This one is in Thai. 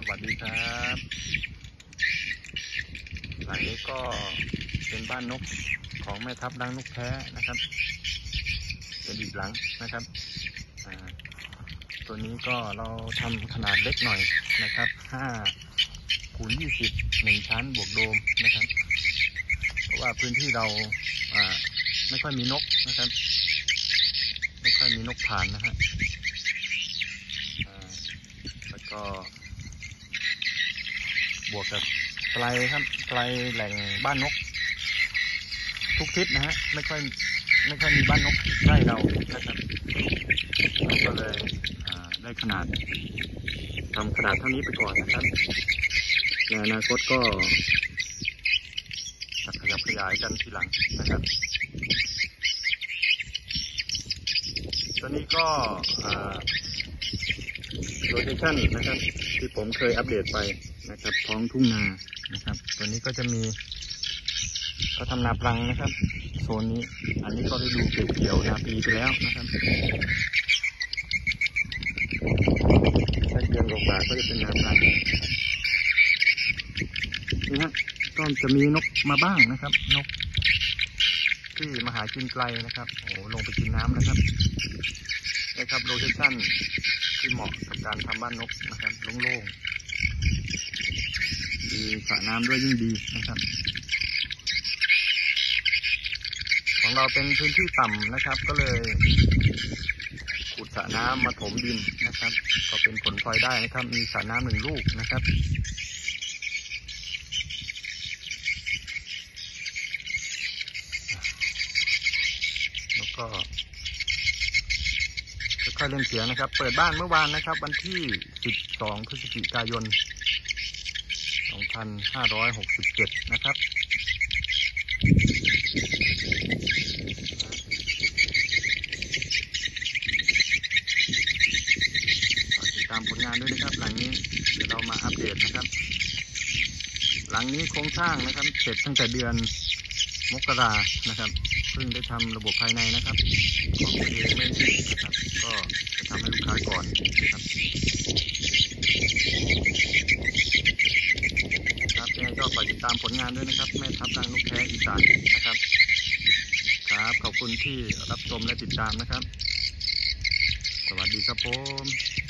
วัสดีครับหลังนี้ก็เป็นบ้านนกของแม่ทับรังนกแท้นะครับเป็นอีกหลังนะครับตัวนี้ก็เราทำขนาดเล็กหน่อยนะครับ5x20 1 ชั้นบวกโดมนะครับเพราะว่าพื้นที่เราไม่ค่อยมีนกนะครับไม่ค่อยมีนกผ่านนะฮะแล้วก็บวกกับไกลครับไกลแหล่งบ้านนกทุกทิศนะฮะไม่ค่อยมีบ้านนกใกล้เรานะครับเราก็เลยได้ขนาดทำขนาดเท่านี้ไปก่อนนะครับในอนาคตก็จะขยับขยายกันทีหลังนะครับตัวนี้ก็โลเคชั่นนะครับที่ผมเคยอัปเดตไปนะครับท้องทุ่งนานะครับตัวนี้ก็จะมีก็ทำนาปลังนะครับโซนนี้อันนี้ก็ได้ดูเก็บเกี่ยวนาปีไปแล้วนะครับถ้าเดือนกว่าก็จะเป็นนาปลังนี่ฮะก็จะมีนกมาบ้างนะครับนกที่มาหากินไกลนะครับโอ้ลงไปกินน้ำนะครับนะครับโลเคชั่นที่เหมาะกับการทำบ้านนกนะครับโล่งๆมีสระน้ำด้วยยิ่งดีนะครับของเราเป็นพื้นที่ต่ำนะครับก็เลยขุดสระน้ำมาถมดินนะครับก็เป็นผลพลอยได้นะครับมีสระน้ำ1 ลูกนะครับแล้วก็ค่อยๆเล่นเสียงนะครับเปิดบ้านเมื่อวานนะครับวันที่12 พฤศจิกายน 2567นะครับติดตามผลงานด้วยนะครับหลังนี้เดี๋ยวเรามาอัปเดตนะครับหลังนี้โครงสร้างนะครับเสร็จตั้งแต่เดือนมกรานะครับเพิ่งได้ทำระบบภายในนะครับของตัวเองไม่รีบนะครับก็จะทำให้ลูกค้าก่อนนะครับยังไงก็ฝากติดตามผลงานด้วยนะครับแม่ทับรังนกแท้อีสานนะครับครับขอบคุณที่รับชมและติดตามนะครับสวัสดีครับผม